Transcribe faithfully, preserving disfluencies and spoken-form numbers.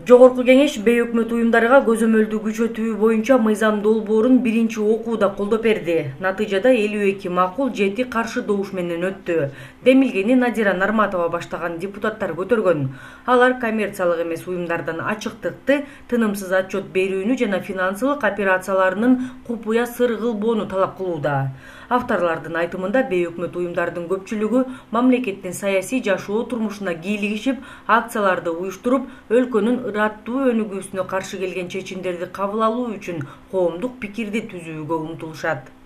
Жогорку кеңеш бейөкмөт уюмдарга көзөмөлдү күчөтүү боюнча мыйзам долбоорун биринчи окууда колдоп берди. Натыйжада элүү эки макул, жети каршы добуш менен өттү. Демилгени Надира Нарматова баштаган депутаттар көтөргөн. Алар коммерциялык эмес уюмдардан ачыктыкты, тынымсыз отчет берүүнү жана финансылык операцияларынын купуя сыр кылбоону талап кылууда. Авторлордун айтымында бейөкмөт уюмдардын көпчүлүгү мамлекеттин саясий жашоо турмушуна кийлигишип, акцияларды уюштуруп, өлкөнүн ыраттуу өнүгүүсүнө каршы келген чечимдерди кабыл алуу үчүн коомдук пикирди түзүүгө умтулушат.